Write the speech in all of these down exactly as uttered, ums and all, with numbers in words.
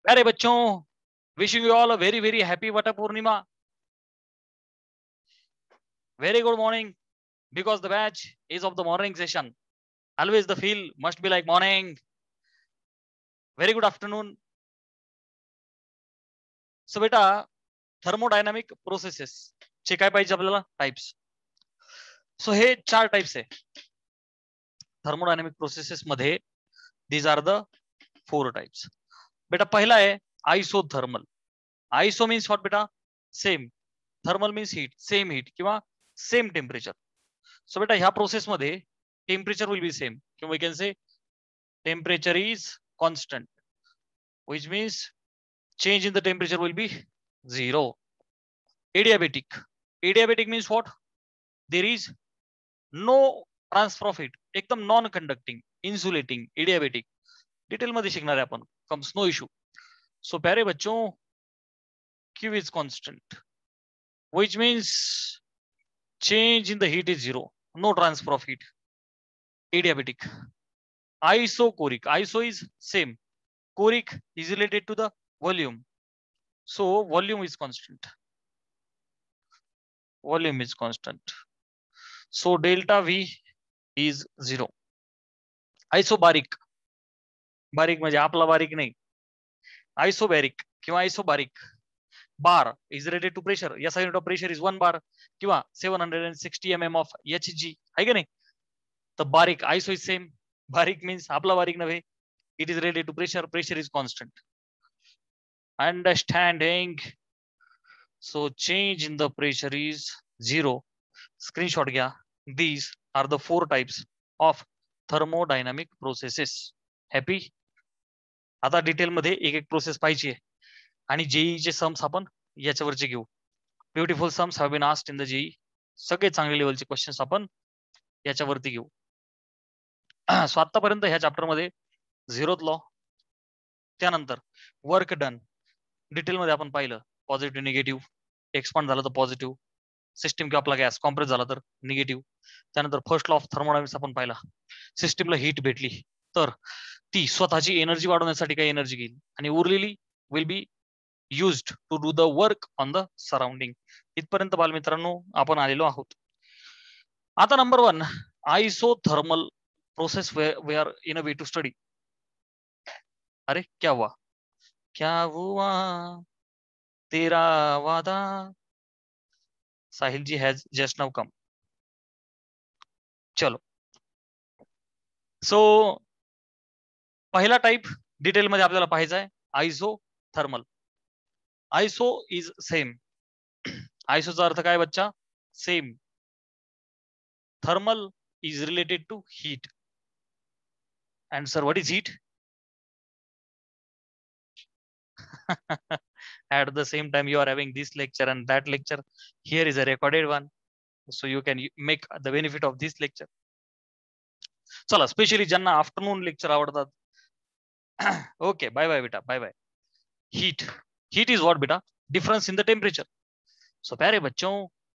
अरे बच्चों, wishing you all a very very happy Vata Purnima. Very good morning, because the batch is of the morning session. Always the feel must be like morning. Very good afternoon. So beta, thermodynamic processes चे काय पाहिजे आपल्याला types. So हे चार types आहे thermodynamic processes मध्ये. These are the four types. बेटा पहिला आहे आइसोथर्मल. आइसो मीन्स व्हॉट बेटा? Same. Thermal means heat, same heat किंवा सेम टेम्परेचर. सो बेटा ह्या प्रोसेस मध्ये टेम्परेचर विल बी सेम किंवा we can say temperature is constant, which means change in the temperature will be zero. Adiabatic. Adiabatic means what? There is no transfer of heat. एकदम non conducting, insulating, adiabatic. Detail मध्ये शिकणार आहे आपण. Comes no issue. So प्यारे बच्चों, Q is constant, which means change in the heat is zero, no transfer of heat. Adiabatic. Isochoric. Iso is same. Choric is related to the volume. So volume is constant. Volume is constant. So delta V is zero. Isobaric. बारीक म्हणजे आपला बारीक नाही. Isobaric किंवा isobaric. Bar is related to pressure. S I unit of pressure is one bar किंवा seven hundred sixty millimeters of Hg. आहे का नाही? तर बारीक iso is same. बारीक means आपला बारीक नव्हे. It is related to pressure. Pressure is constant. Understanding. So change in the pressure is zero. Screenshot घ्या. These are the four types of thermodynamic processes. Happy? आता डिटेल मध्ये एक एक process पाहिजे आणि जेईचे सम्स आपण याच्यावरचे घेऊ. Beautiful sums have been asked in the JEE. सगळे चांगले लेवलचे क्वेश्चन्स आपण याच्यावरती घेऊ. सो आतापर्यंत ह्या चॅप्टर मध्ये झिरोथ लॉ, त्यानंतर वर्क डन डिटेल मध्ये आपण पाहिलं. पॉझिटिव्ह निगेटिव्ह, एक्सपांड झालं तर पॉझिटिव्ह, सिस्टीम किंवा आपला गॅस कॉम्प्रेस झाला तर निगेटिव्ह. त्यानंतर फर्स्ट लॉ ऑफ थर्मोडायनामिक्स आपण पाहिला. सिस्टीमला हीट भेटली तर ती स्वतःची एनर्जी वाढवण्यासाठी काही एनर्जी घेईल आणि उरलेली will be used to do the work on the surrounding. इथपर्यंत बालमित्रांनो आपण आलेलो आहोत. आता number one, isothermal process we are in a way to study. अरे क्या हुआ, क्या हुआ तेरा वादा. Sahil ji has just now come. चलो. सो so, पहिला टाइप डिटेल मध्ये आपल्याला पाहायचा आहे आइसोथर्मल. Iso is same. आइसोचा अर्थ काय बच्चा? Same. Thermal is related to heat. And sir what is heat? At the same time you are having this lecture and that lecture. Here is a recorded one, so you can make the benefit of this lecture. चला, specially ज्यांना afternoon lecture आवडतात. Okay, bye bye बेटा, bye bye. Heat. Heat is what बेटा? Difference in the temperature. So प्यारे बच्चों,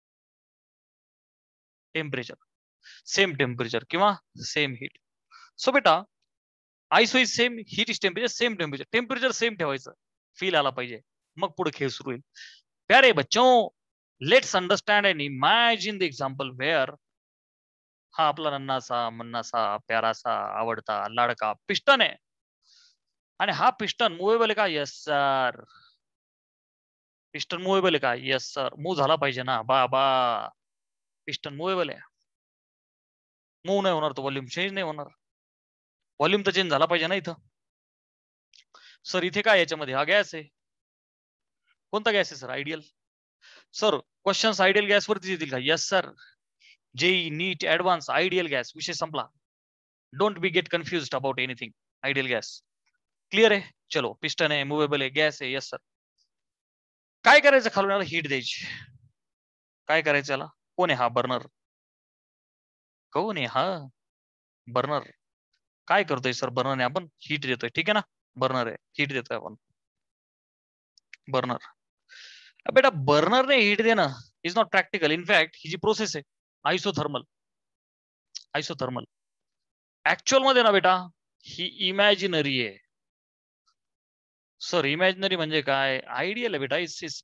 temperature, same temperature किंवा same heat. So बेटा iso is same, heat is temperature, same temperature. Temperature same ठेवायचं, feel आला पाहिजे, मग पुढे खेळ सुरू होईल. प्यारे बच्चों, let's understand and imagine the example where हा आपला नन्नासा मन्नासा प्यारासा आवडता लाडका पिस्टन आहे आणि हा पिस्टन मुव्हेबल आहे का? Yes sir. पिस्टन मुव्हेबल आहे का? Yes sir. मूव्ह झाला पाहिजे ना बाबा. पिस्टन मुव्हेबल आहे, मूव्ह नाही होणार तो, व्हॉल्यूम चेंज नाही होणार. व्हॉल्यूम तर चेंज झाला पाहिजे ना इथं. सर इथे काय याच्यामध्ये हा गॅस आहे. कोणता गॅस आहे sir? Ideal. Sir questions ideal gas वरतीच येतील का? Yes sir. JEE NEET advance ideal gas, विषय संपला. Don't be get confused about anything. Ideal gas clear आहे. चलो, पिस्टन आहे, मुव्हेबल आहे, गॅस आहे. Yes sir. काय करायचं? खालून याला हीट द्यायची. काय करायचं याला? कोण आहे हा? बर्नर. कोण आहे हा? बर्नर. काय करतोय सर? बर्नरने आपण हीट देतोय. ठीक आहे ना, बर्नर आहे, हीट देतोय आपण. बर्नर. बेटा बर्नरने हीट देणं इज नॉट प्रॅक्टिकल. इनफॅक्ट ही जी प्रोसेस आहे आइसोथर्मल, आइसोथर्मल ऍक्च्युअल मध्ये ना बेटा ही इमॅजिनरी आहे. सर इमॅजिनरी म्हणजे काय? आयडियल आहे बेटा. इट्स इट्स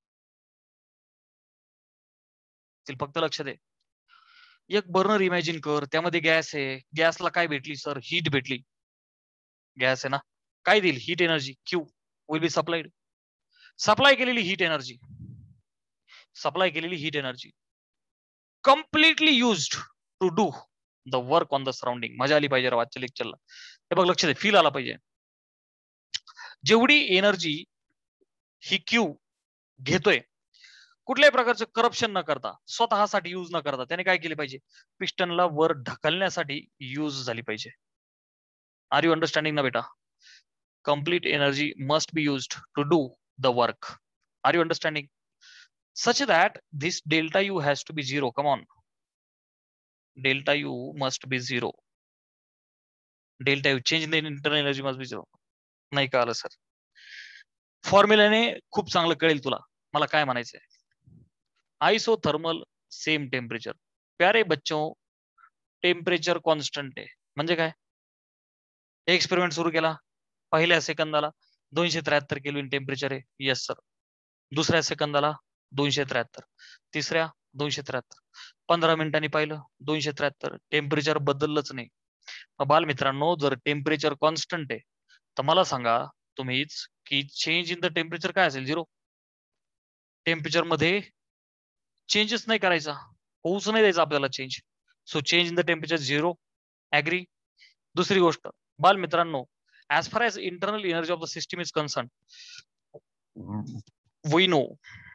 फक्त लक्ष दे. एक बर्नर इमॅजिन कर, त्यामध्ये गॅस आहे. गॅसला काय भेटली सर? हीट भेटली. गॅस आहे ना, काय देईल? Heat energy. Q will be supplied. Supply केलेली हीट एनर्जी, सप्लाय केलेली heat energy completely used to do the work on the surrounding. मजा आली पाहिजे आजच्या लेक्चरला. हे बघ लक्ष दे, फील आला पाहिजे. जेवढी एनर्जी ही क्यू घेतोय, कुठल्याही प्रकारचं करप्शन न करता, स्वतःसाठी यूज न करता, त्याने काय केले पाहिजे? पिस्टनला वर ढकलण्यासाठी यूज झाली पाहिजे. आर यू अंडरस्टँडिंग ना बेटा? Complete energy must be used to do the work. Are you understanding? Such that this delta U has to be zero. Come on. Delta U must be zero. Delta U change in the internal energy must be zero. नाही कळलं sir. फॉर्म्युलाने खूप चांगलं कळेल तुला मला काय म्हणायचंय. Isothermal same temperature. प्यारे बच्चों, टेम्परेचर कॉन्स्टंट आहे म्हणजे काय? एक्सपेरिमेंट सुरू केला, पहिल्या सेकंदाला दोनशे त्र्याहत्तर केल्विन टेम्परेचर आहे. Yes sir. दुसऱ्या सेकंदाला दोनशे त्र्याहत्तर, तिसऱ्या दोनशे त्र्याहत्तर, पंधरा मिनिटांनी पाहिलं दोनशे त्र्याहत्तर. टेम्परेचर बदललंच नाही. बाल मित्रांनो, जर टेम्परेचर कॉन्स्टंट आहे तर मला सांगा तुम्हीच की चेंज इन द टेम्परेचर काय असेल? झिरो. टेम्परेचर मध्ये चेंजेस नाही करायचा, होऊच नाही द्यायचा आपल्याला change. So change in the temperature zero. Agree? दुसरी गोष्ट बाल मित्रांनो, as far as internal energy of the system is concern, we know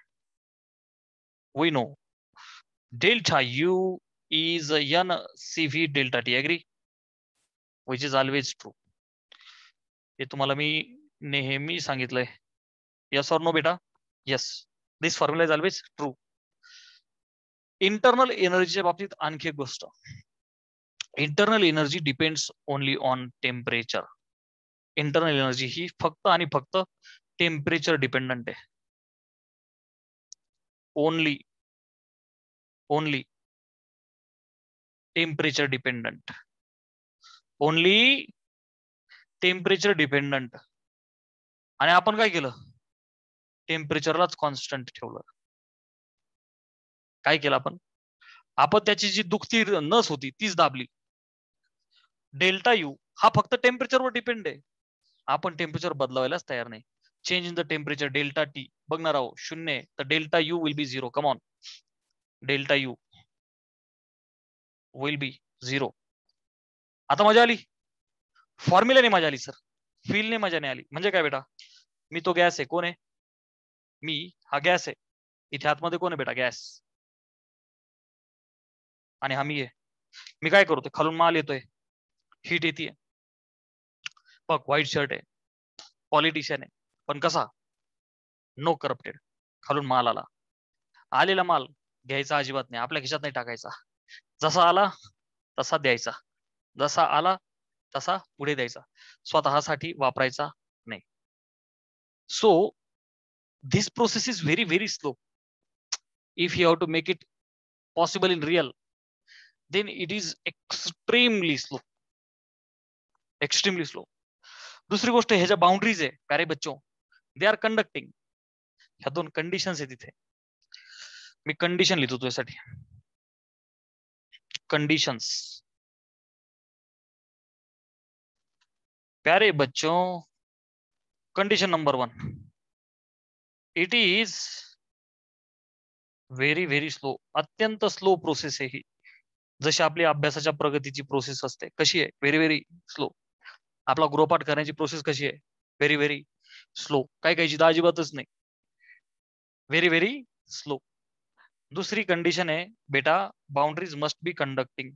we know delta U is n C V delta T. Agree? Which is always true. हे तुम्हाला मी नेहमी सांगितलंय. Yes or no बेटा? Yes. This formula is always true. Internal एनर्जीच्या बाबतीत आणखी एक गोष्ट, internal energy depends only on temperature. Internal energy ही फक्त आणि फक्त टेम्परेचर डिपेंडंट आहे. Only only temperature dependent. Only temperature dependent. आणि आपण काय केलं? टेम्परेचरलाच कॉन्स्टंट ठेवलं. काय केलं आपण? आपण त्याची जी दुखती नस होती तीच दाबली. डेल्टा यू हा फक्त टेम्परेचरवर डिपेंड आहे. आपण टेम्परेचर बदलावायलाच तयार नाही. Change in the temperature delta T बघणार आहोत शून्य, तर delta U will be zero. Come on, delta U will be zero. आता मजा आली? फॉर्म्युलाने मजा आली सर, फीलने मजा नाही आली. म्हणजे काय बेटा? मी तो गॅस आहे. कोण आहे? मी हा गॅस आहे. इथे आतमध्ये कोण आहे बेटा? गॅस. आणि हा मी आहे. मी काय करतोय? खालून माल येतोय, हीट येते. बघ व्हाईट शर्ट आहे, पॉलिटिशियन आहे, पण कसा? No corrupted. खालून माल आला, आलेला माल घ्यायचा अजिबात नाही, आपल्या खिशात नाही टाकायचा. जसा आला तसा द्यायचा, जसा आला तसा पुढे द्यायचा, स्वतःसाठी वापरायचा नाही. So this process is very very slow. If you have to make it possible in real, then it is extremely slow, extremely slow. दुसरी गोष्ट, ह्याच्या बाउंड्रीज आहे प्यारे बच्चों, दे आर कंडक्टिंग. ह्या दोन कंडिशन्स आहे तिथे. मी कंडिशन लिहितो तुझ्यासाठी. कंडिशन्स प्यारे बच्चों, condition number one, it is very very slow. अत्यंत स्लो प्रोसेस आहे ही. जशी आपली अभ्यासाच्या प्रगतीची प्रोसेस असते कशी आहे? Very very slow. आपला गृहपाठ करण्याची प्रोसेस कशी आहे? Very very slow. काय काही जिदा अजिबातच नाही, व्हेरी व्हेरी स्लो. दुसरी कंडिशन आहे बेटा, boundaries must be conducting.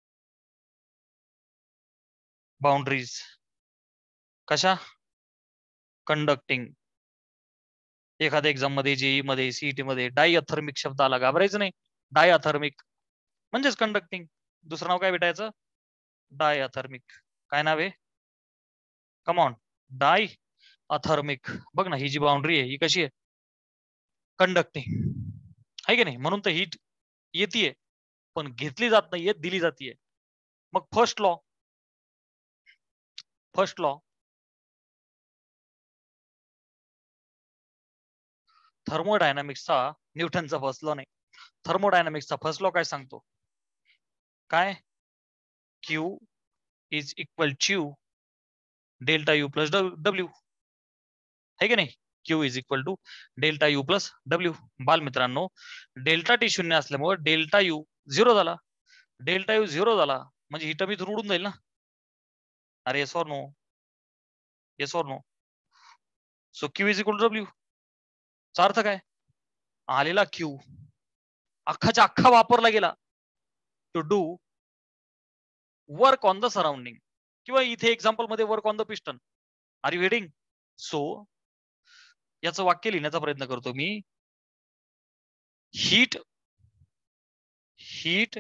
Boundaries कशा? कंडक्टिंग. एखाद्या एक्झाम मध्ये, जेई मध्ये, सीईटी मध्ये डाय अथर्मिक शब्द आला, घाबरायचं नाही. डाय अथर्मिक म्हणजेच कंडक्टिंग. दुसरं नाव काय भेटायचं? डाय अथर्मिक. काय नाव आहे? Come on, diathermic. बघ ना, ही जी बाउंड्री आहे ही कशी आहे? कंडक्टिंग आहे की नाही? म्हणून तर हीट येते पण घेतली जात नाहीये, दिली जाते. मग फर्स्ट लॉ, फर्स्ट लॉ थर्मोडायनामिक्सचा न्यूटनचा फर्स्ट लॉ नाही, थर्मोडायनामिक्सचा फर्स्ट लॉ काय सांगतो, काय Q is equal to delta U plus W, है की नाही, Q is equal to delta U plus W. बाल मित्रांनो, डेल्टा टी शून्य असल्यामुळे डेल्टा यू झिरो झाला, डेल्टा यू झिरो झाला म्हणजे ही टर्म इथून उडून जाईल ना. अरे yes or no, yes or no. So Q is equal to W चा अर्थ काय, आलेला क्यू अख्खाच्या अख्खा वापरला गेला to do work on the surrounding, किंवा इथे एक्झाम्पल मध्ये work on the piston. Are you waiting? So याचं वाक्य लिहिण्याचा प्रयत्न करतो मी. Heat heat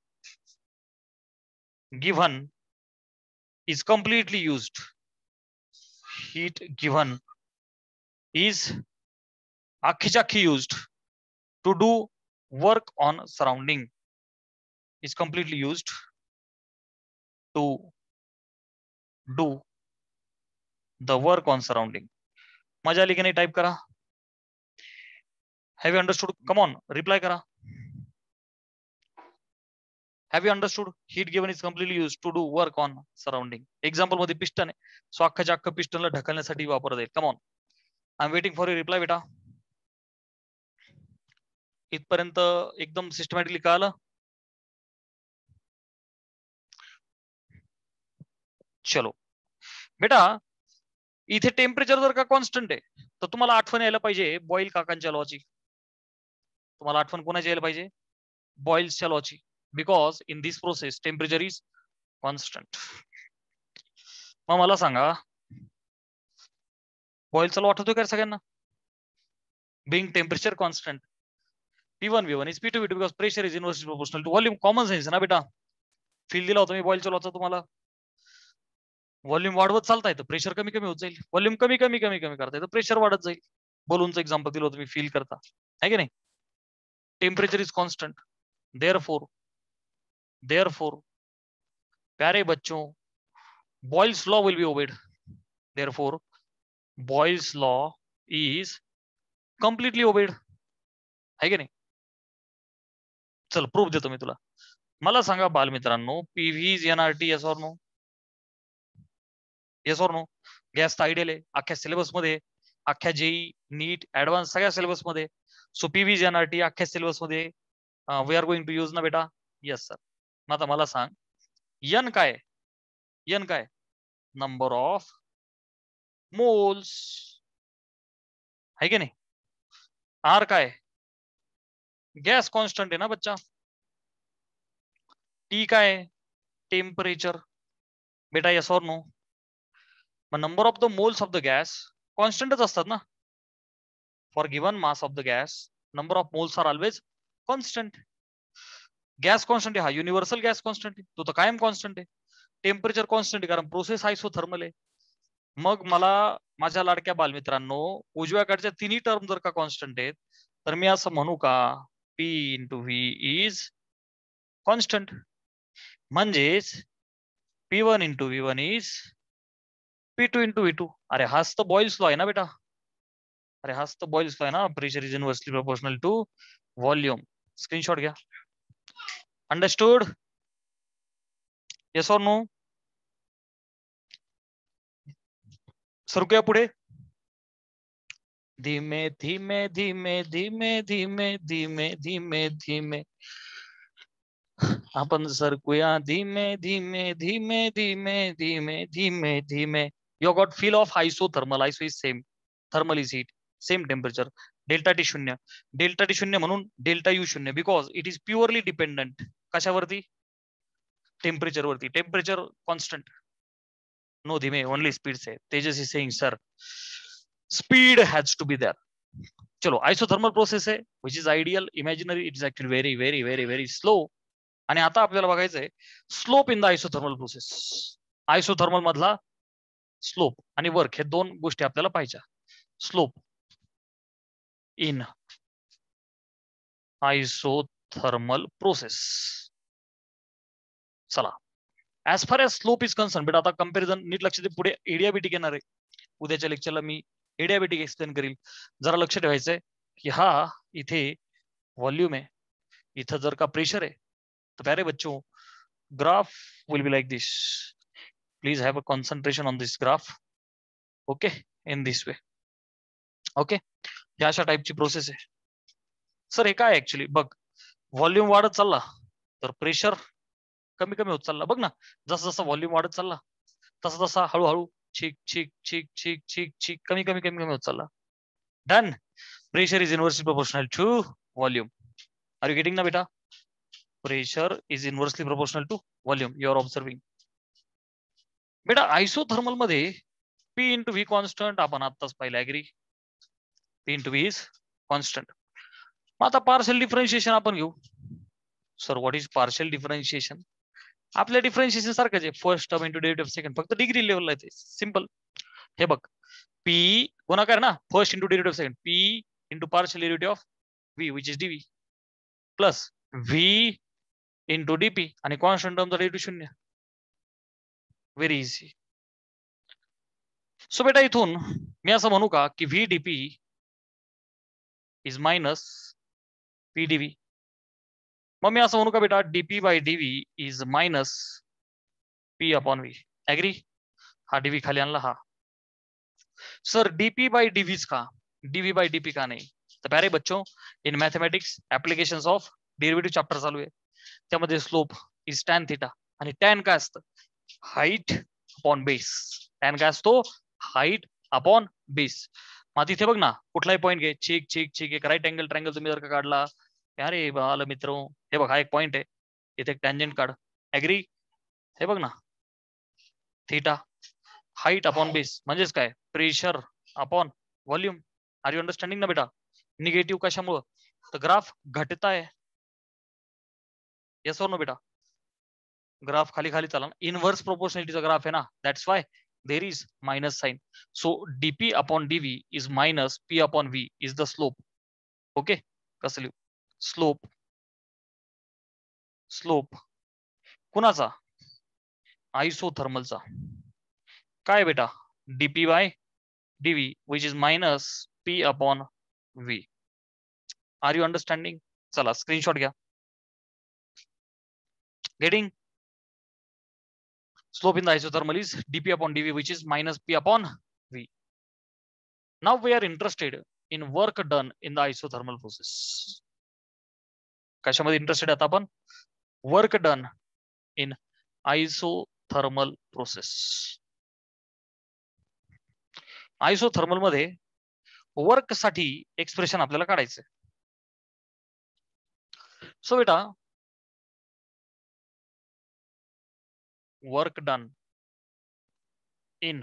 given is completely used, heat given is अख्खीच्या अख्खी used to do work on surrounding, is completely used to do the work on surrounding. मजा आली की नाही? टाइप करा. Have you understood? Come on, reply करा. Have you understood? Heat given is completely used to do work on surrounding. Example मध्ये piston आहे, so अख्खाच्या अख्खा पिस्टनला ढकलण्यासाठी वापरत आहे. Come on, I am waiting for you reply बेटा. इथपर्यंत एकदम सिस्टमॅटिकली कळालं? चलो बेटा, इथे टेम्परेचर जर का कॉन्स्टंट आहे तर तुम्हाला आठवण यायला पाहिजे बॉईल काकांच्या लॉची. तुम्हाला आठवण कोणाची यायला पाहिजे? बॉईल्सच्या लॉची. Because in this process temperature is constant. मग मला सांगा, बॉईलचा लॉ आठवतोय का सगळ्यांना? Being temperature constant, P one V one is P two V two because pressure is inversely proportional to volume. Common sense ना बेटा. फील दिला होता मी बॉईलच्या लॉचा तुम्हाला. व्हॉल्यूम वाढवत चालता येतं, प्रेशर कमी कमी होत जाईल. व्हॉल्यूम कमी कमी कमी कमी करता येतं, प्रेशर वाढत जाईल. बलूनचं एक्झाम्पल दिलं होतं मी, फील करता, आहे की नाही. Temperature is constant, therefore therefore प्यारे बच्चों, Boyle's law will be obeyed. Therefore Boyle's law is completely obeyed, आहे की नाही. चल प्रूफ देतो मी तुला. मला सांगा बालमित्रांनो, PV is nRT, yes or no? Yes or no? Gas तर आयडियल आहे अख्ख्या सिलेबस मध्ये, अख्ख्या जेई नीट ऍडव्हान्स सगळ्या सिलेबस मध्ये. सो पीव्ही इज एनआरटी अख्ख्या सिलेबस मध्ये we are going to use ना बेटा. Yes sir. मग आता मला सांग, एन काय? एन काय? नंबर ऑफ मोल्स, है की नाही. आर काय? गॅस कॉन्स्टंट आहे ना बच्चा. टी काय? टेम्परेचर बेटा, येस ऑर नो? मग number of the moles of the gas कॉन्स्टंटच असतात ना. For given mass of the gas number of moles are always constant. Gas constant आहे, हा युनिव्हर्सल गॅस कॉन्स्टंट आहे, तो तर कायम कॉन्स्टंट आहे. टेम्परेचर कॉन्स्टंट आहे कारण प्रोसेस आयसोथर्मल आहे. मग मला माझ्या लाडक्या बालमित्रांनो, उजव्याकडच्या तिन्ही टर्म जर का कॉन्स्टंट आहेत तर मी असं म्हणू का, P into V is constant. म्हणजेच P one into V one is P two into V two. अरे हाच तर बॉईल्स लॉ आहे ना बेटा. अरे हाच तर बॉईल्स लॉ आहे ना, pressure is inversely proportional to volume. Screenshot घ्या. अंडरस्टूड? Yes or no? सरुया पुढे. धीमे धीमे धीमे धीमे धीमे धीमे धीमे धीमे आपण सरकूया धीमे धीमे धीमे धीमे धीमे धीमे धीमे. You got feel of isothermal. Iso is same, thermal is heat, same temperature. Delta T शून्य, डेल्टा टी शून्य म्हणून डेल्टा यू शून्य, because it is purely dependent कशावरती? टेम्परेचर वरती. Temperature constant. नो धीमे, ओनली स्पीड से. Tejas is saying sir speed has to be there. चलो, isothermal process है which is ideal. Imaginary it is actually very very very very slow. आणि आता आपल्याला बघायचंय slope in the isothermal process. Isothermal मधला slope आणि work हे दोन गोष्टी आपल्याला पाहिजे. Slope in isothermal process. चला, as far as slope is concern बेटा, आता कंपॅरिझन नीट लक्ष दे. पुढे एडियाबेटिक येणार आहे, उद्याच्या लेक्चरला मी एडियाबेटिक एक्सप्लेन करील. जरा लक्ष ठेवायचंय की हा इथे वॉल्यूम आहे, इथं जर का प्रेशर आहे, तो प्यारे बच्चों graph will be like this. Please have a concentration on this graph. Okay, in this way. Okay, या अशा टाईपची प्रोसेस आहे. सर हे काय ऍक्च्युली बघ, व्हॉल्यूम वाढत चालला तर प्रेशर कमी कमी होत चालला. बघ ना, जसं जसं व्हॉल्यूम वाढत चालला तसा तसा हळूहळू छिक छिक छिक छिक छिक छिक कमी कमी कमी कमी होत चालला. Done. Pressure is inversely proportional to volume. Are you getting ना बेटा? Pressure is inversely proportional to volume. You are observing. बेटा आयसोथर्मल मध्ये पी इंटू व्ही कॉन्स्टंट आपण आत्ताच पाहिलं. Agree? P into V is constant. मग आता पार्शियल डिफरन्शिएशन आपण घेऊ. Sir what is partial differentiation? आपल्या डिफरन्शिएशन सारखंच आहे. First term into derivative second, फक्त डिग्री लेवलला आहे. सिम्पल. हे बघ, पी गुणाकार ना, first into derivative second, P into partial derivative of V which is dV plus V into dP आणि कॉन्स्टंट टर्मचा डेरिव्हेटिव्ह शून्य. Very easy. सो बेटा इथून मी असं म्हणू का की V dP is minus P dV. मग मी असं म्हणू का बेटा dP by dV is minus P upon V. Agree? हा डीव्ही खाली आणला हा. सर डीपी बाय डीव्हीच का, डीव्ही बाय डीपी का नाही? तर प्यारे बच्चों, in mathematics applications of derivative chapter चालू आहे. त्यामध्ये स्लोप इज टॅन थिटा आणि टॅन काय असतं? Height upon base. टॅन काय असतो? Height upon base. मग तिथे बघ ना, कुठलाही पॉईंट घे, चिक चिक चिक एक राईट अँगल ट्रायंगल तुम्ही जर का काढला, अरे बाल मित्र, हे बघ हा एक पॉईंट आहे, इथे एक टँजंट काढ. ऍग्री? हे बघ ना, थिटा हाईट अपॉन बेस म्हणजेच काय? Pressure upon volume. Are you understanding ना बेटा? निगेटिव्ह कशामुळं? तर ग्राफ घटताय. येस और नो बेटा? ग्राफ खाली खाली चला. इनवर्स प्रोपोर्शनलिटीचा ग्राफ आहे ना, that's why there is minus sign. So dP upon dV is minus P upon V is the slope. Okay, कसं लिहू? स्लोप स्लोप कुणाचा? आयसोथर्मलचा. काय बेटा? DP by dV which is minus P upon V. Are you understanding? चला screenshot घ्या. Getting? Slope in the isothermal is dp upon dv which is minus p upon v. Now we are interested in work done in the isothermal process. कशामध्ये interested आता आपण? Work done in isothermal process. Isothermal मध्ये work साठी expression आपल्याला काढायचं. So बेटा work done in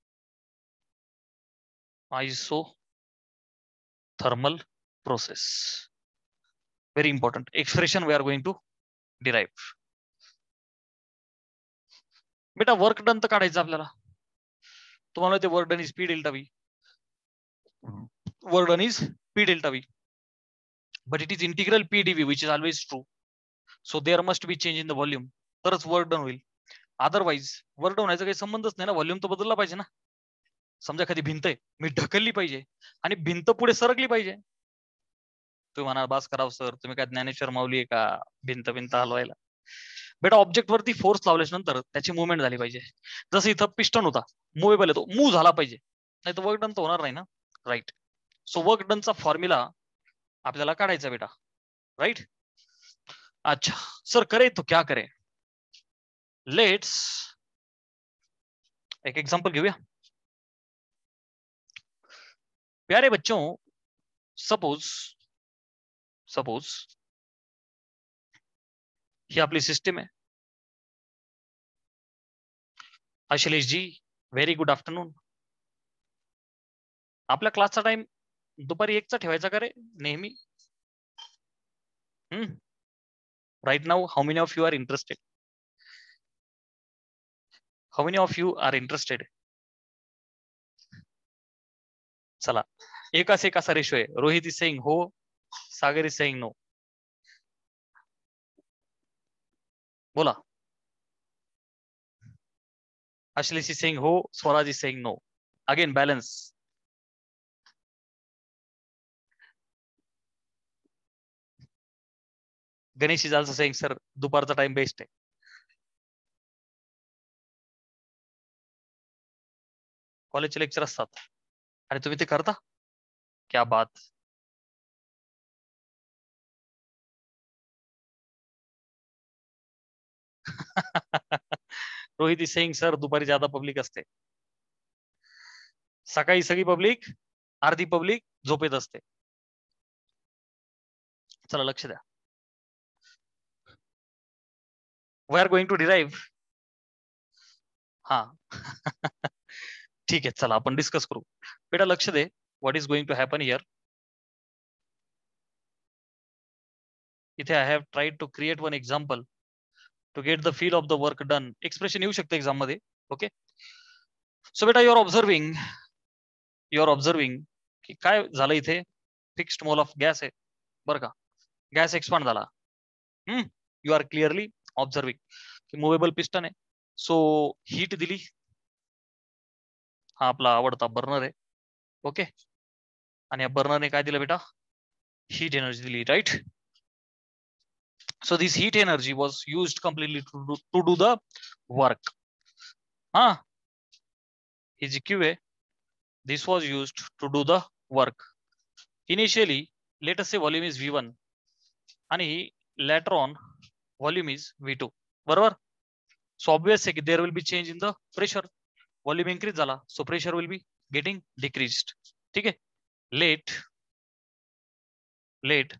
isothermal process. Very important expression we are going to derive. बेटा work done तर काढायचं आपल्याला. तुम्हाला ते work done is P delta V. Work done is P delta V, but it is integral p dv which is always true. So there must be change in the volume, तरच work done होईल. Otherwise work done होण्याचा काही संबंधच नाही ना, volume तर बदलला पाहिजे ना. समजा एखादी भिंत आहे, मी ढकलली पाहिजे आणि भिंत पुढे सरकली पाहिजे. तुम्ही म्हणा बास कराव सर, तुम्ही काय ज्ञानेश्वर माऊली आहे का भिंत भिंत हलवायला? बेटा ऑब्जेक्ट वरती फोर्स लावल्याच्या नंतर त्याची मुवमेंट झाली पाहिजे. जसं इथं पिस्टन होता, मुव्हेबल आहे, तो मूव्ह झाला पाहिजे, नाही तर वर्क डन तर होणार नाही ना. राईट. सो वर्क डनचा फॉर्म्युला आपल्याला काढायचा बेटा. राईट. अच्छा सर करे तो क्या करे? लेट्स एक एग्जांपल घेऊया. प्यारे बच्चों, सपोज सपोज ही आपली सिस्टीम आहे. Ashilesh ji very good afternoon. आपल्या क्लासचा टाइम दुपारी एकचा ठेवायचा का रे नेहमी? Hmm right now how many of you are interested? How many of you are interested? चला एकाच एक असा रेशो आहे. रोहित इज सेइंग हो, सागर इज सेइंग नो. बोला. अशिलेश इज सेइंग हो, Swaraj is saying no. Again balance. Ganesh is also saying sir दुपारचा time best आहे. कॉलेजचे लेक्चर असतात आणि तुम्ही ते करता, क्या बात. रोहित इज सेइंग सर दुपारी ज्यादा पब्लिक असते, सकाळी सगळी पब्लिक, अर्धी पब्लिक झोपेत असते. चला लक्ष द्या. We are going to derive. हा ठीक आहे, चला आपण डिस्कस करू. बेटा लक्ष दे, what is going to happen here. इथे I have tried to create one example to get the feel of the work done. Expression येऊ शकते एक्झाम मध्ये. ओके, सो बेटा युअर ऑब्झर्विंग युअर ऑब्झर्विंग की काय झालं इथे. फिक्स्ड मोल ऑफ गॅस आहे बरं का, गॅस एक्सपांड झाला. Hmm you are clearly observing की मुव्हेबल पिस्टन आहे. सो हीट दिली, हा आपला आवडता बर्नर आहे. ओके, आणि या बर्नरने काय दिलं बेटा, हीट एनर्जी दिली, right. So this heat energy was used completely to do, to do the work. Huh? Is Q A. This was used to do the work. Initially, let us say volume is V one and later on volume is V two. बरोबर? So obviously there will be change in the pressure. Volume increase झाला, so pressure will be getting decreased. ठीक है? Let let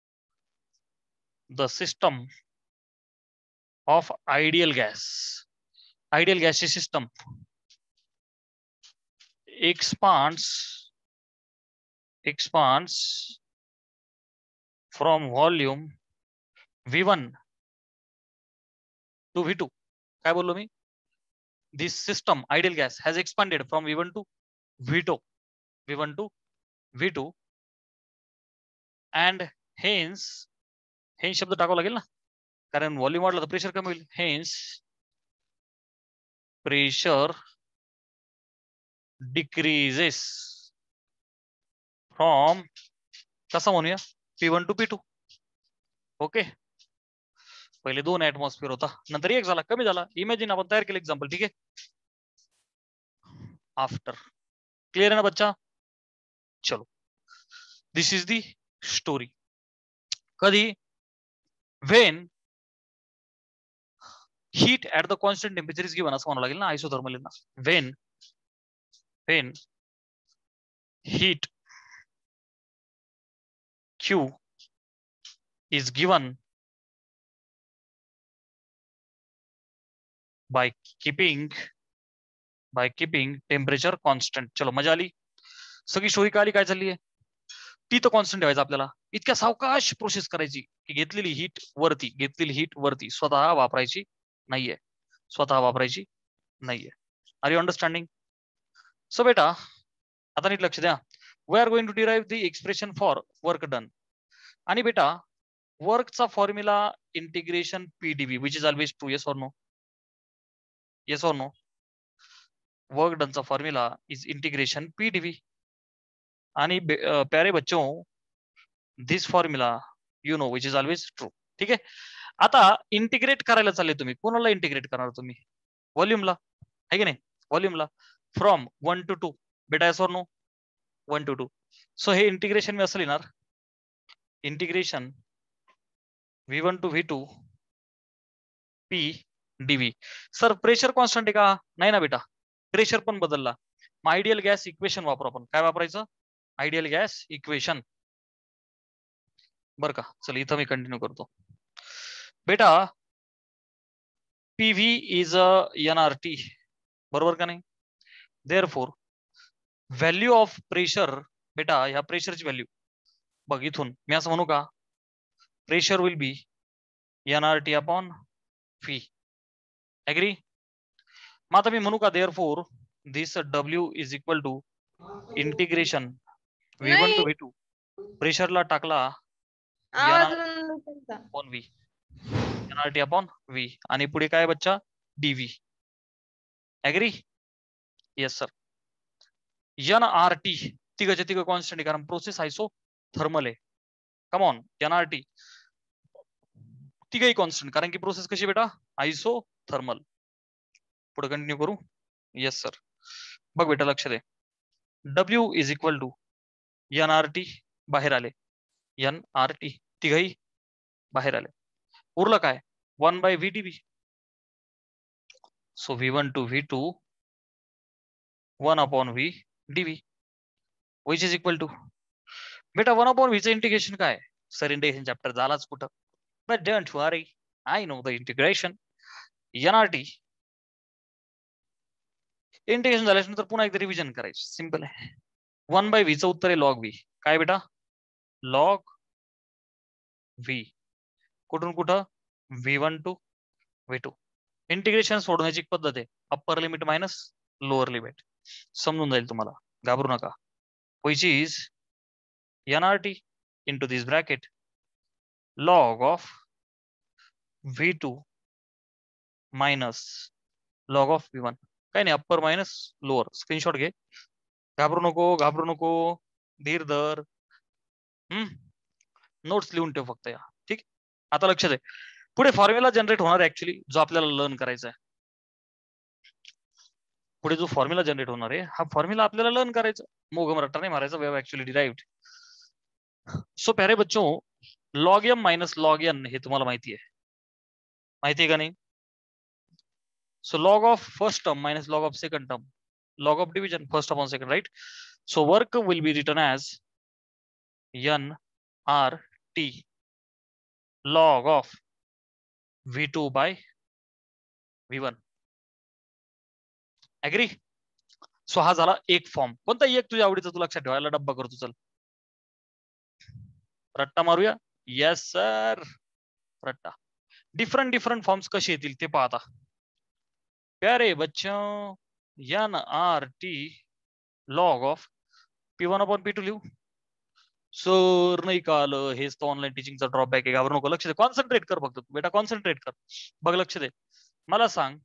the system of ideal gas, ideal gaseous system expands expands from volume V one to V two. काय बोललो मी? This system ideal gas has expanded from V one to V two, V one to V two, and hence hence शब्द टाकावा लागेल ना, कारण volume वाढला तर pressure कमी होईल. hence pressure decreases from, कसा म्हणूया, P one to P two. Okay, पहिले दोन ऍटमॉस्फिअर होता, नंतर एक झाला, कमी झाला. इमॅजिन आपण तयार केलं एक्झाम्पल. ठीक आहे, आफ्टर. क्लियर है ना बच्चा? चलो, दिस इज दी स्टोरी. कधी, when heat at the constant temperature is given असं म्हणावं लागेल ना आयसोथर्मल ना. When when heat Q is given by keeping by keeping temperature constant. चलो मजा आली. सगळी स्टोरी का आली, काय चालली आहे. टी तर कॉन्स्टंट ठेवायचं आपल्याला. इतक्या सावकाश प्रोसेस करायची की घेतलेली हीट वरती, घेतलेली हीट वरती, स्वतः वापरायची नाहीये, स्वतः वापरायची नाहीये. R you understanding? सो बेटा आता नीट लक्ष द्या. We are going to derive the expression for work done. आणि बेटा वर्कचा formula integration PdV which is always true. Yes or no? Yes or no? Work done चा फॉर्म्युला इज इंटिग्रेशन पीडीव्ही. आणि प्यारे बच्चों this formula you know which is always true. ठीक आहे, आता इंटिग्रेट करायला चालले तुम्ही. कोणाला इंटिग्रेट करणार तुम्ही? व्हॉल्यूमला, आहे की नाही? व्हॉल्यूमला फ्रॉम वन टू टू. बेटा yes or no? One to two. So हे इंटिग्रेशन मी असं लिहिणार, integration V one to V two P dV. Sir pressure constant आहे का? नाही ना बेटा, प्रेशर पण बदलला. मग आयडियल गॅस इक्वेशन वापरू आपण. काय वापरायचं? Ideal gas equation. बर का, चल इथं मी कंटिन्यू करतो. बेटा पीव्ही इज अ एनआरटी, बरोबर का नाही? देअरफॉर व्हॅल्यू ऑफ प्रेशर, बेटा ह्या प्रेशरची व्हॅल्यू बघ इथून मी असं म्हणू का, pressure will be nRT upon V. Agree? मग आता मी म्हणू का, therefore this W is equal to integration V one to V two. प्रेशरला टाकला upon V, nRT upon V, आणि पुढे काय बच्चा? DV. Agree? Yes sir. NRT तिघच्या तिघ कॉन्स्टंट आहे कारण प्रोसेस आयसो थर्मल आहे. कम ऑन, एनआरटी तिघही कॉन्स्टंट, कारण की प्रोसेस कशी बेटा आयसोथर्मल. पुढे कंटिन्यू करू. Yes sir. बघ बेटा लक्ष दे. W is equal to N R T, बाहेर आले एन आर टी, तिघही बाहेर आले. उरलं काय one by V d V. So V one to V two one upon V d V which is equal to बेटा वन अपॉन व्हीचं integration काय sir, integration chapter झालाच कुठं. But don't worry, I know the integration. N R T integration झाल्यानंतर पुन्हा एकदा revision करायचं, simple आहे. वन बाय व्हीचं उत्तर आहे लॉग व्ही. काय बेटा लॉग व्ही, कुठून कुठं V one to V two. Integration सोडण्याची पद्धत आहे upper limit minus lower limit. समजून जाईल तुम्हाला, घाबरू नका. Which is N R T into this bracket log of V two minus log of V one. काही नाही, अप्पर मायनस लोअर. स्क्रीनशॉट घे, घाबरू नको घाबरू नको, धीर धर. हम्म नोट्स लिहून ठेव फक्त या, ठीक. आता लक्ष दे, पुढे फॉर्म्युला जनरेट होणार आहे ऍक्च्युली, जो आपल्याला लर्न करायचा आहे. पुढे जो फॉर्म्युला जनरेट होणार आहे हा फॉर्म्युला आपल्याला लर्न करायचा. मोगम रट्टा नाही मारायचा, we have actually derived. So प्यारे बच्चों, log M minus log N हे तुम्हाला माहिती आहे, माहिती आहे का नाही. So log of first term minus log of second term, log of division first upon second, right. So work will be written as N R T log of V two by V one. Agree. So हा झाला एक form. कोणता एक तुझ्या आवडीचा तू लक्षात ठेवायला डब्बा करतो, चल रट्टा मारूया. येस सर, रट्टा. डिफरंट डिफरंट फॉर्म्स कसे येतील ते पाहता. प्यारे बच्चों, N R T log of P one upon P two लिहू. सर नाही का आलं, हेच तर ऑनलाईन टीचिंगचा ड्रॉबॅक आहे. घाबरू नको, लक्ष दे, कॉन्सन्ट्रेट कर फक्त बेटा, कॉन्सन्ट्रेट कर. बघ लक्ष दे, मला सांग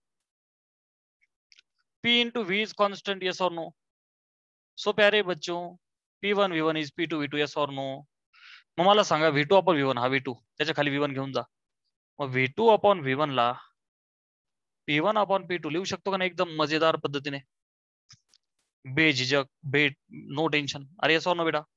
P into V is constant, yes or no? So प्यारे बच्चों, P one V one is P two V two, yes or no? मग मला सांगा V two upon V one, हा V टू, त्याच्या खाली V वन घेऊन जा. मग V two upon V one ला P one upon P two लिहू शकतो का नाही एकदम मजेदार पद्धतीने, बेझिझक, बे नो टेन्शन. अरे yes or no बेटा.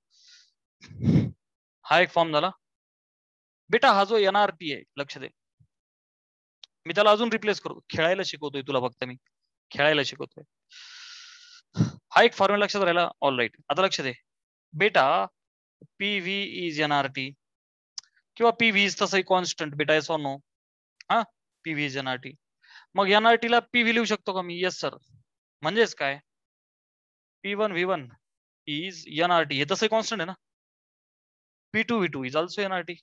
हा एक फॉर्म झाला बेटा. हा जो एन आर टी आहे, लक्ष दे, मी त्याला अजून रिप्लेस करू, खेळायला शिकवतोय तुला फक्त, मी खेळायला शिकवतोय. हा एक फॉर्म्युला लक्षात राहिला, ऑल राईट. आता लक्ष दे बेटा, P V is N R T किंवा पी व्ही इज तसंही कॉन्स्टंट बेटा, एस ऑर नो. हा P V is N R T. मग एन आर टी ला पी व्ही लिहू शकतो का मी? Yes sir. म्हणजेच काय, P one V one is N R T, हे तसंही कॉन्स्टंट आहे ना. P two V two is also N R T.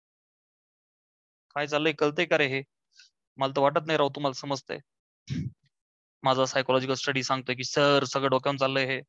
काय चाललंय, कळतंय का रे हे? मला तर वाटत नाही राव तुम्हाला समजतंय. माझा सायकोलॉजिकल स्टडी सांगतोय की सर सगळं डोक्यावर चाललंय हे.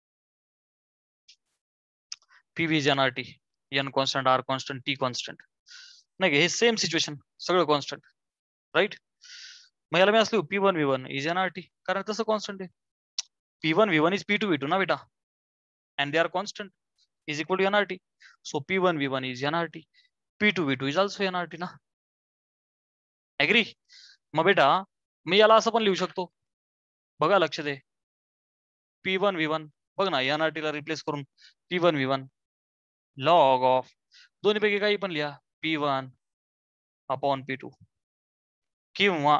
P V is N R T, N constant, R constant, T constant. नाही हे सेम सिच्युएशन, सगळं कॉन्स्टंट, राईट. मग याला मी असलो P one V one is N R T, कारण तसं कॉन्स्टंट आहे. P one V one is P two V two ना बेटा, and they are constant, is equal to N R T. So P one V one is N R T, P two V two is also N R T ना. Agree. मग बेटा मी याला असं पण लिहू शकतो, बघा लक्ष दे, पी वन व्ही वन, बघ ना एन आर टी ला रिप्लेस करून P one V one log of, दोन्ही पैकी काही पण लिहा, P one upon P two किंवा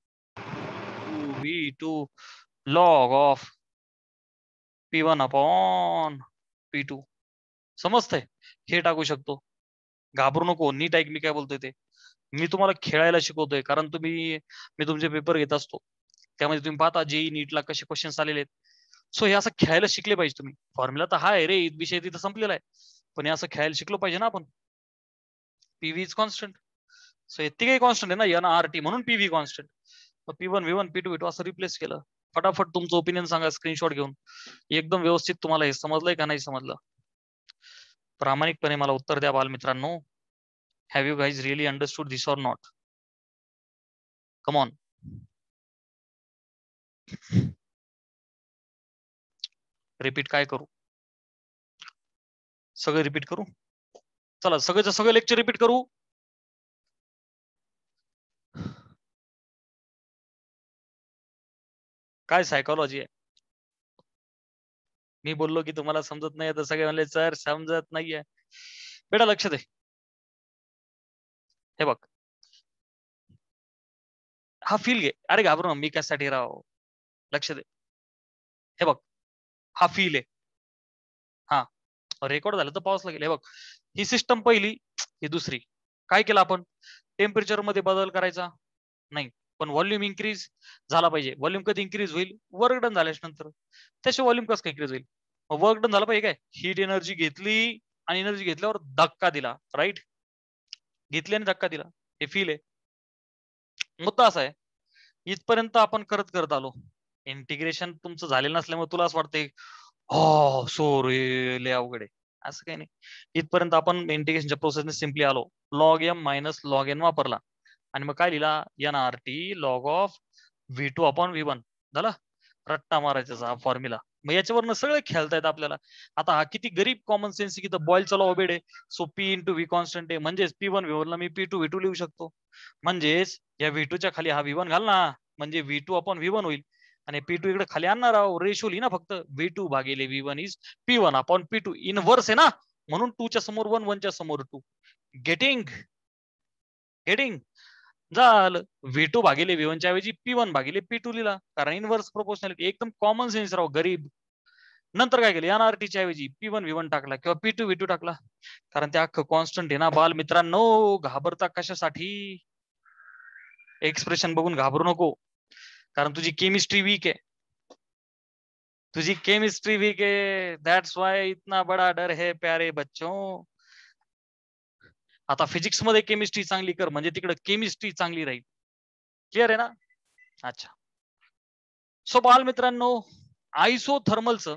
V two log of P one upon P two. समजतंय? हे टाकू शकतो. घाबरू नको, नीट ऐक मी काय बोलतोय ते. मी तुम्हाला खेळायला शिकवतोय, कारण तुम्ही, मी तुमचे पेपर घेत असतो त्यामध्ये तुम्ही पाहता जेई नीटला कसे क्वेश्चन्स आलेले आहेत. सो हे असं खेळायला शिकले पाहिजे तुम्ही. फॉर्म्युला तर हा आहे रे, विषय तिथं संपलेला आहे, पण हे असं खेळायला शिकलो पाहिजे ना आपण. पीव्ही इज कॉन्स्टंट, सो येते काही कॉन्स्टंट आहे ना एन आर टी, म्हणून PV constant. P one V one P two V two असं रिप्लेस केलं. फटाफट तुमचं ओपिनियन सांगा स्क्रीनशॉट घेऊन. एकदम व्यवस्थित तुम्हाला हे समजलंय का नाही समजलं? प्रामाणिकपणे मला उत्तर द्या बालमित्रांनो. Have you guys really understood this or not? Come on. Repeat काय करू? सगळं रिपीट करू? चला सगळं सगळं लेक्चर रिपीट करू. काय सायकोलॉजी आहे? मी बोललो की तुम्हाला समजत नाही तर सगळे म्हणले सर समजत नाहीये. बेटा लक्ष दे. हे बघ, हा फील घे. अरे घाबरू मी कशासाठी राव. लक्ष दे. हे बघ, हा फील आहे. हा रेकॉर्ड झालं तर पाऊस लागेल. हे बघ, ही सिस्टम पहिली, ही दुसरी. काय केलं आपण? टेम्परेचर मध्ये बदल करायचा नाही, पण व्हॉल्यूम इन्क्रीज झाला पाहिजे. व्हॉल्यूम कधी इन्क्रीज होईल? वर्क डन झाल्याच्या नंतर. त्याशिवाय व्हॉल्यूम कसं काय इन्क्रीज होईल? वर्क डन झालं पाहिजे काय? हीट एनर्जी घेतली आणि एनर्जी घेतल्यावर धक्का दिला, राईट? घेतली आणि धक्का दिला, हे फील आहे. मुद्दा असा आहे, इथपर्यंत आपण करत करत आलो. इंटिग्रेशन तुमचं झालेलं नसल्यामुळे तुला असं वाटतंय हो सॉरी लय अवघड आहे. असं काही नाही. इथपर्यंत आपण इंटिग्रेशनच्या प्रोसेसने सिम्पली आलो. Log M minus log N वापरला आणि मग काय लिहिला? N R T log of V two upon V one. झालं? रट्टा मारायचा हा फॉर्म्युला. मग याच्यावरनं सगळे खेळतायत आपल्याला. आता हा किती गरीब कॉमन सेन्स की बॉयलचा लॉ ओबेड आहे. So P into V constant आहे, म्हणजेच पी वन व्ही वन ला मी पी टू व्ही टू लिहू शकतो. म्हणजेच या व्ही टू च्या खाली हा व्ही वन घाल ना, म्हणजे V two upon V one होईल. आणि पी टू इकडे खाली आणणार आहोत, रेशो लिही ना फक्त. व्ही टू भागिले V one is P one upon P two. Inverse आहे ना, म्हणून टू च्या समोर वन, वन च्या समोर टू. गेटिंग गेटिंग झालं. व्ही टू भागिले व्ही वन च्या ऐवजी पी वन भागिले पी टू लिहिला, कारण इनव्हर्स प्रोपोर्शनॅलिटी. एकदम कॉमन सेन्स राव, गरीब. नंतर काय केलं? एनआरटी च्या ऐवजी पी वन व्ही वन टाकला किंवा पी टू व्ही टू टाकला, कारण त्या अख्खं कॉन्स्टंट आहे ना. बाल मित्रांनो, घाबरता कशासाठी? एक्सप्रेशन बघून घाबरू नको, कारण तुझी केमिस्ट्री वीक आहे. तुझी केमिस्ट्री वीक है, दैट्स वाय इतना बड़ा डर है प्यारे बच्चों. आता फिजिक्स मध्ये केमिस्ट्री चांगली कर, म्हणजे तिकडे केमिस्ट्री चांगली राहील. क्लिअर आहे ना? अच्छा. सो बाल मित्रांनो, आयसोथर्मलचं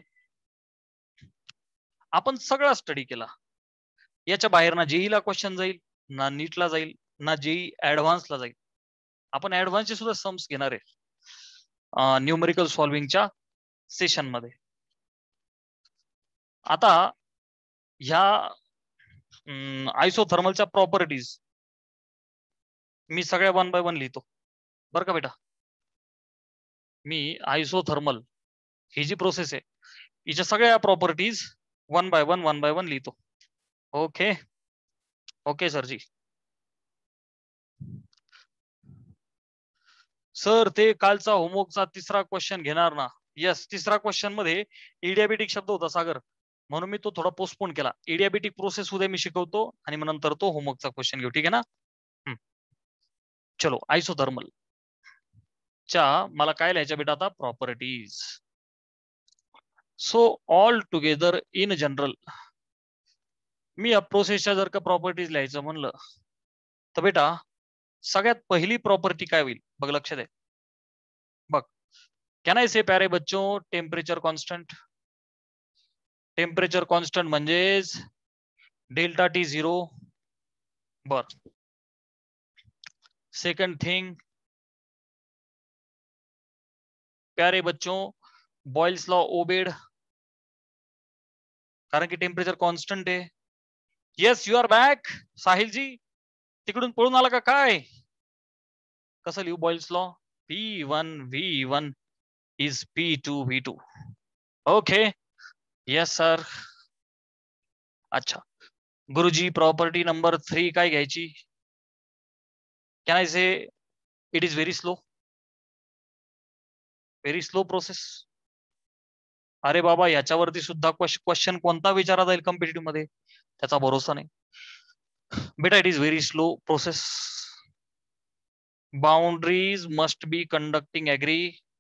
आपण सगळा स्टडी केला. याच्या बाहेर ना जेईला क्वेश्चन जाईल, ना नीटला जाईल, ना जेई ऍडव्हान्सला जाईल. आपण ऍडव्हान्सचे सुद्धा सम्स घेणार आहे न्यूमेरिकल सॉल्व्हिंगच्या सेशन मध्ये. आता ह्या आयसोथर्मलच्या प्रॉपर्टीज मी सगळ्या वन बाय वन लिहितो बरं का बेटा. मी आयसोथर्मल ही जी प्रोसेस आहे हिच्या सगळ्या properties one by one one by one लिहितो. ओके ओके सरजी. सर ते कालचा होमवर्कचा तिसरा क्वेश्चन घेणार ना? यस, तिसरा क्वेश्चन मध्ये इडियाबेटिक शब्द होता सागर, म्हणून मी तो थोडा पोस्टपोन केला. इडियाबेटिक प्रोसेस उद्या मी शिकवतो आणि मग नंतर तो होमवर्कचा क्वेश्चन घेऊ, ठीक आहे ना? चलो, आयसोथर्मल च्या मला काय लिहायचं बेटा आता? Properties. So all together in general मी या प्रोसेसच्या जर का प्रॉपर्टीज लिहायचं म्हणलं तर बेटा सगळ्यात पहिली प्रॉपर्टी काय होईल बघ, लक्ष दे. बघ, कॅन आय से प्यारे बच्चों टेम्परेचर कॉन्स्टंट. टेम्परेचर कॉन्स्टंट म्हणजेच डेल्टा टी झिरो. बर, सेकंड थिंग प्यारे बच्चों बॉयल्स लॉ ओबेड, कारण की टेम्परेचर कॉन्स्टंट आहे. Yes, you are back Sahil ji. तिकडून पळून आला का काय? कसं लिहू Boyle's law? P one V one is P two V two. Okay, yes sir. अच्छा गुरुजी, प्रॉपर्टी नंबर थ्री काय घ्यायची? Can I say it is very slow. Very slow process. अरे बाबा, याच्यावरती सुद्धा क्वेश्चन कोणता विचारा जाईल कॉम्पिटिटिव्ह मध्ये त्याचा भरोसा नाही बेटा. It is very slow process. Boundaries must be conducting agree.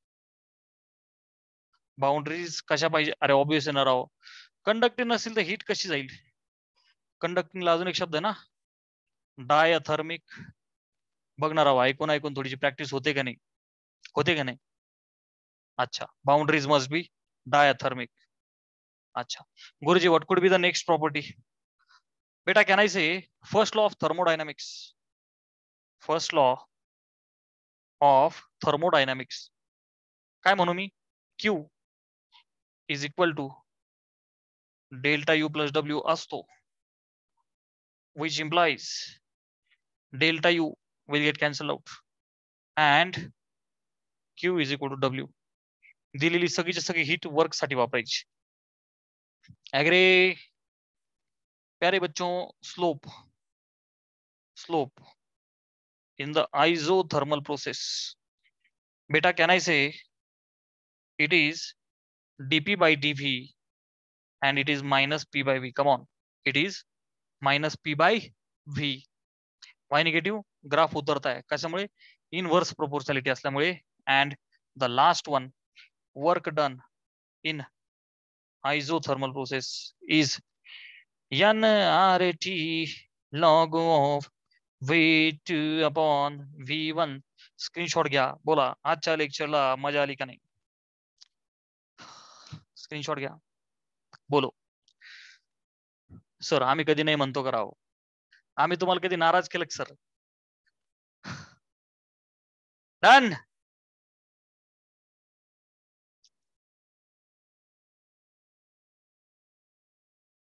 Boundaries कशा पाहिजे? अरे ऑब्विस आहे ना राव. कंडक्टिंग नसेल तर हीट कशी जाईल? कंडक्टिंगला अजून एक शब्द आहे ना, डायथर्मिक. बघणार आहो, ऐकून ऐकून थोडीशी प्रॅक्टिस होते का नाही? होते का नाही? अच्छा, बाउंड्रीज मस्ट बी डायथर्मिक. अच्छा गुरुजी, what could be the next property? बेटा can I say first law of thermodynamics. First law of thermodynamics काय म्हणू मी? Q is equal to delta U plus W असतो, which implies delta u will get cancelled out and q is equal to w. दिलेली सगळीची सगळी hit work साठी वापरायची. Agree प्यारे बच्चों, slope slope in the isothermal process. बेटा can I say it is dp by dv and it is minus p by v. Come on, it is minus p by v. y negative graph उतरत आहे कशामुळे? Inverse proportionality असल्यामुळे. And the last one work done in isothermal process is n r t log of v two upon v one. Screenshot घ्या. बोला आजच्या लेक्चरला मजा आली का नाही? स्क्रीनशॉट घ्या. बोलो सर. आम्ही कधी नाही म्हणतो करावं. आम्ही तुम्हाला कधी नाराज केलं सर? डन.